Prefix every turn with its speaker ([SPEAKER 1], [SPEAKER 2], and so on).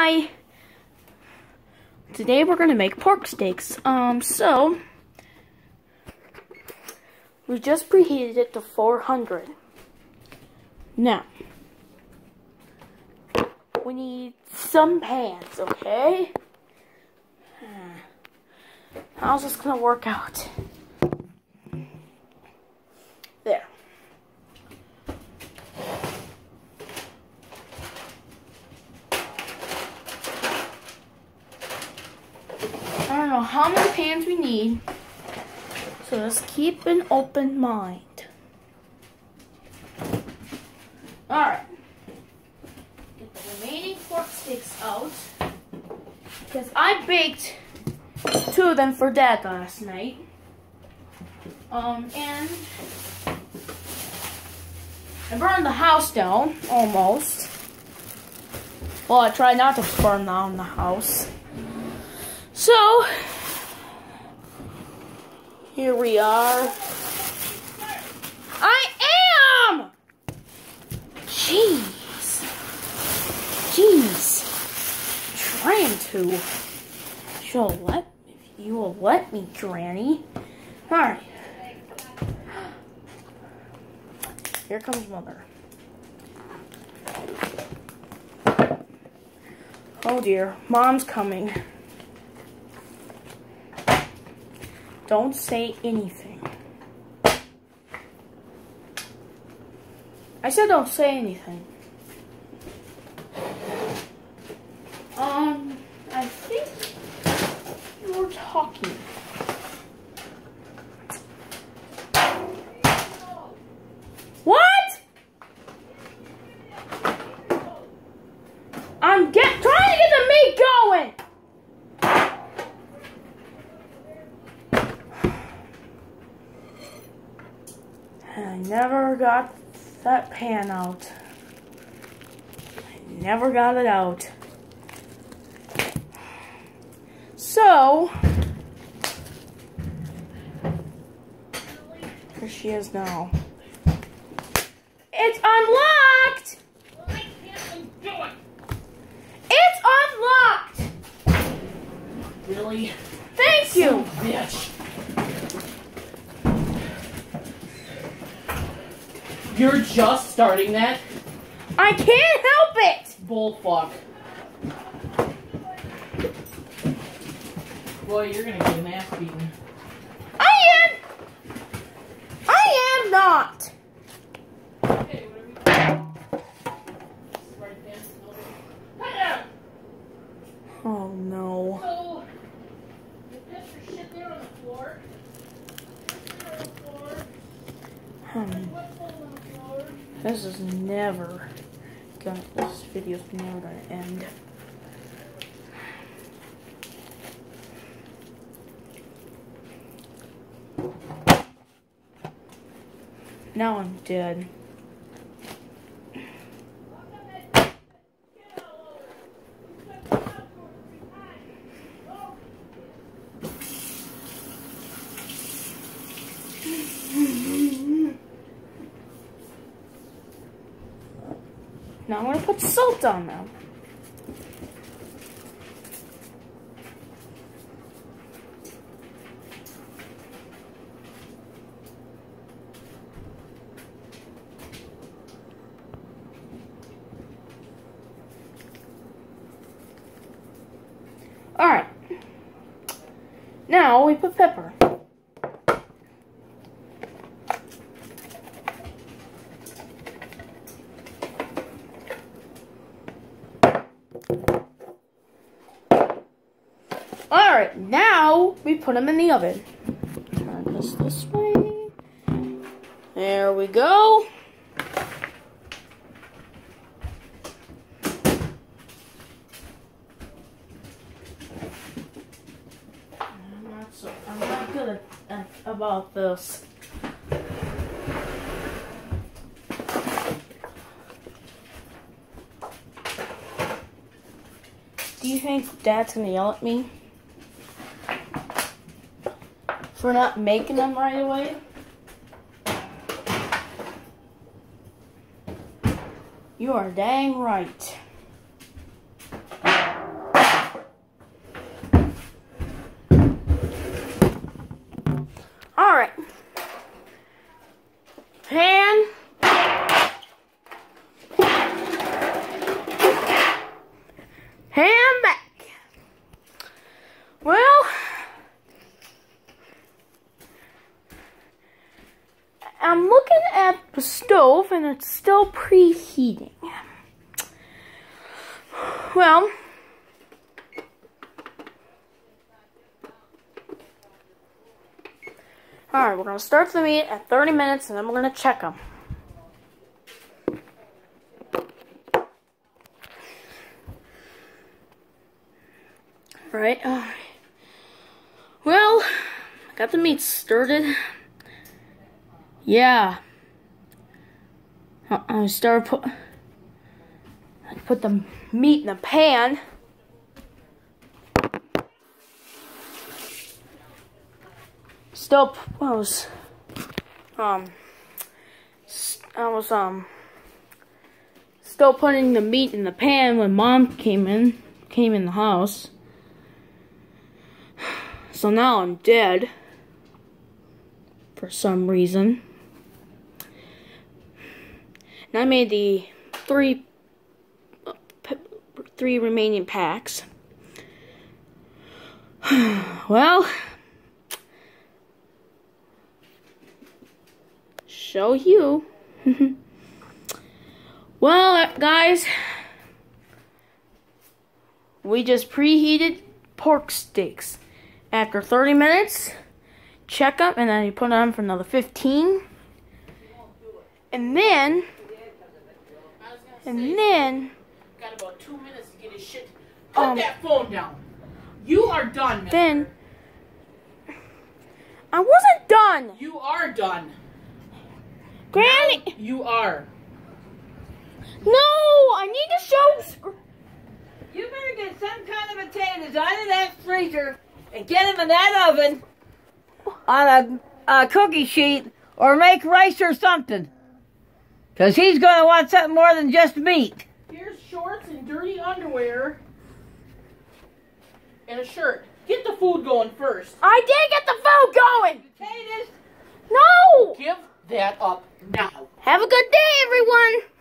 [SPEAKER 1] Hi! Today we're gonna make pork steaks. So we just preheated it to 400. Now we need some pans, okay? How's this gonna work out? There. I don't know how many pans we need, so let's keep an open mind. Alright. Get the remaining pork sticks out, because I baked 2 of them for Dad last night. And I burned the house down, almost. Well, I tried not to burn down the house. So, here we are. I am! Jeez. Trying to. You will let me, Granny. Alright. Here comes Mother. Oh dear, Mom's coming. Don't say anything. I said don't say anything. I think you were talking. What? I'm trying to get the meat going. I never got that pan out. I never got it out. So, here she is now. It's unlocked! It's unlocked!
[SPEAKER 2] Really?
[SPEAKER 1] Thank you!
[SPEAKER 2] Bitch. You're just starting that?
[SPEAKER 1] I can't help it!
[SPEAKER 2] Bullfuck. Boy, you're gonna get an ass beaten.
[SPEAKER 1] I am not!
[SPEAKER 2] Okay, whatever you
[SPEAKER 1] Oh no.
[SPEAKER 2] So, you pissed your shit there on the floor.
[SPEAKER 1] This is never gonna, this video's never gonna end. Now I'm dead. Now I'm going to put salt on them. Alright. Now we put pepper. Alright, now we put them in the oven. Turn this way. There we go. I'm not good about this. Do you think Dad's gonna yell at me for not making them right away? You are dang right. and it's still preheating. Well, alright, we're going to start the meat at 30 minutes and then we're going to check them. Right. Well, I got the meat started. Yeah. I put the meat in the pan. I was still putting the meat in the pan when Mom came in the house. So now I'm dead for some reason. And I made the three remaining packs. Well, show you. Well, guys, we just preheated pork steaks. After 30 minutes, check them, and then you put it on for another 15. And then,
[SPEAKER 2] got about 2 minutes to get his shit. Put that phone down. You are done, man.
[SPEAKER 1] Then, I wasn't done.
[SPEAKER 2] You are done.
[SPEAKER 1] Granny.
[SPEAKER 2] Now you are.
[SPEAKER 1] No, I need to show.
[SPEAKER 3] You better get some kind of potatoes out of that freezer and get them in that oven on a cookie sheet or make rice or something. Because he's going to want something more than just meat.
[SPEAKER 2] Here's shorts and dirty underwear and a shirt. Get the food going first.
[SPEAKER 1] I did get the food going.
[SPEAKER 3] Potatoes.
[SPEAKER 1] No.
[SPEAKER 2] Give that up now.
[SPEAKER 1] Have a good day, everyone.